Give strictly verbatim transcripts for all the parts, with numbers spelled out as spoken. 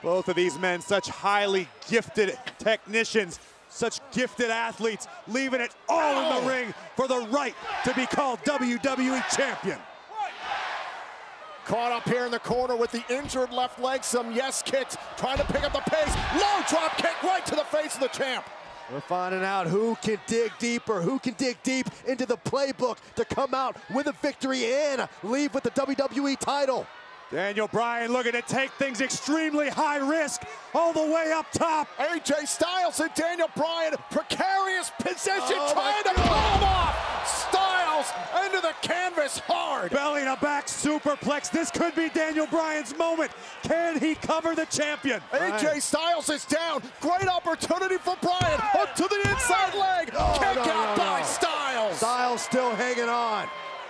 Both of these men, such highly gifted technicians, such gifted athletes, leaving it all oh. in the ring for the right to be called W W E Champion. Caught up here in the corner with the injured left leg, some yes kicks, trying to pick up the pace. Low drop kick right to the face of the champ. We're finding out who can dig deeper, who can dig deep into the playbook to come out with a victory and leave with the W W E title. Daniel Bryan looking to take things extremely high risk all the way up top. A J Styles and Daniel Bryan, precarious position, oh trying to pull him off. Styles into the canvas hard. Belly to back superplex. This could be Daniel Bryan's moment. Can he cover the champion? A J Styles is down. Great opportunity for Bryan. Up to the inside leg. Oh, Kick no, out no, by no. Styles. Styles still hanging on.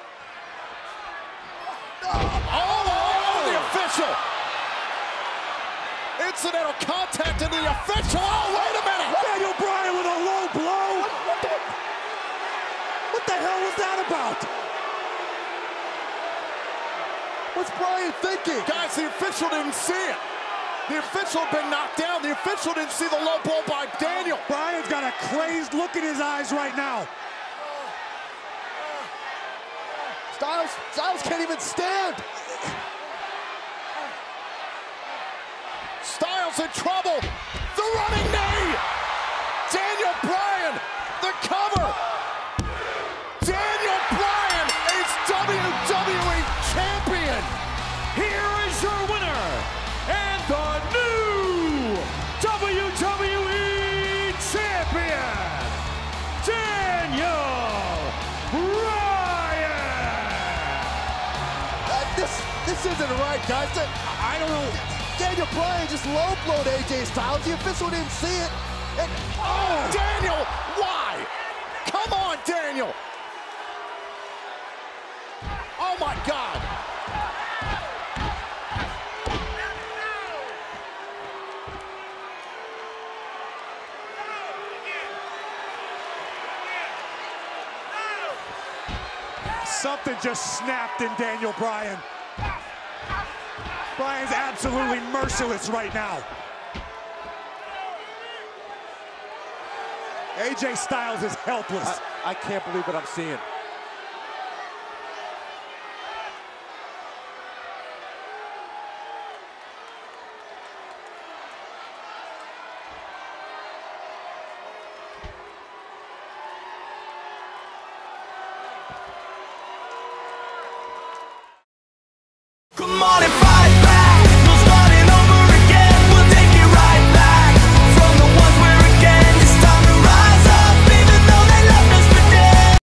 Official. Incidental contact into the official. Oh, wait a minute. Daniel Bryan with a low blow. What, what, the, what the hell was that about? What's Bryan thinking? Guys, the official didn't see it. The official had been knocked down. The official didn't see the low blow by Daniel. Bryan's got a crazed look in his eyes right now. Styles, Styles can't even stand. Styles in trouble. The running knee. Daniel Bryan, the cover. Daniel Bryan is W W E champion. Here is your winner and the new W W E champion, Daniel Bryan. Uh, this, this isn't right, guys. I don't know. Daniel Bryan just low-blowed A J Styles. The official didn't see it. And, oh, Daniel, why? Come on, Daniel. Oh, my God. Something just snapped in Daniel Bryan. Bryan's absolutely merciless right now. A J Styles is helpless. I, I can't believe what I'm seeing.